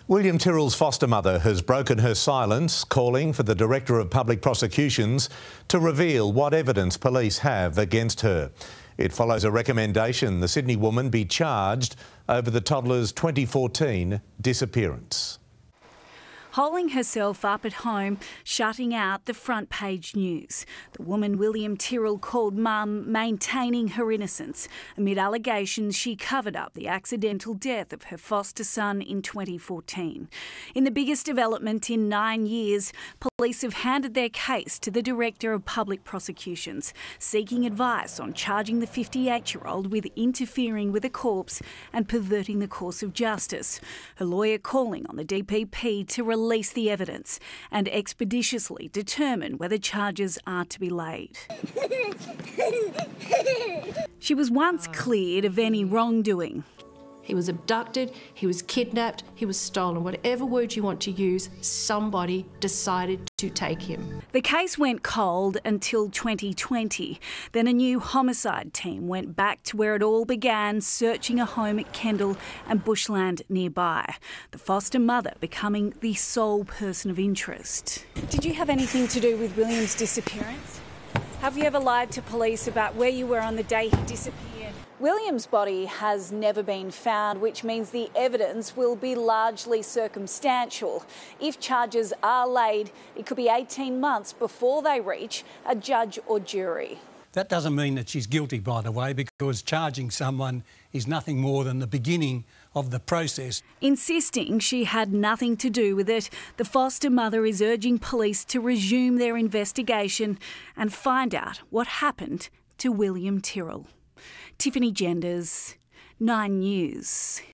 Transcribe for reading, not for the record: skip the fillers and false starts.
William Tyrrell's foster mother has broken her silence, calling for the Director of Public Prosecutions to reveal what evidence police have against her. It follows a recommendation the Sydney woman be charged over the toddler's 2014 disappearance. Holding herself up at home, shutting out the front page news. The woman William Tyrrell called Mum maintaining her innocence amid allegations she covered up the accidental death of her foster son in 2014. In the biggest development in 9 years, police have handed their case to the Director of Public Prosecutions, seeking advice on charging the 58-year-old with interfering with a corpse and perverting the course of justice. Her lawyer calling on the DPP to release the evidence and expeditiously determine whether charges are to be laid. She was once cleared of any wrongdoing. He was abducted, he was kidnapped, he was stolen. Whatever word you want to use, somebody decided to take him. The case went cold until 2020. Then a new homicide team went back to where it all began, searching a home at Kendall and bushland nearby. The foster mother becoming the sole person of interest. Did you have anything to do with William's disappearance? Have you ever lied to police about where you were on the day he disappeared? William's body has never been found, which means the evidence will be largely circumstantial. If charges are laid, it could be 18 months before they reach a judge or jury. That doesn't mean that she's guilty, by the way, because charging someone is nothing more than the beginning of the process. Insisting she had nothing to do with it, the foster mother is urging police to resume their investigation and find out what happened to William Tyrrell. Tiffany Genders, 9 News.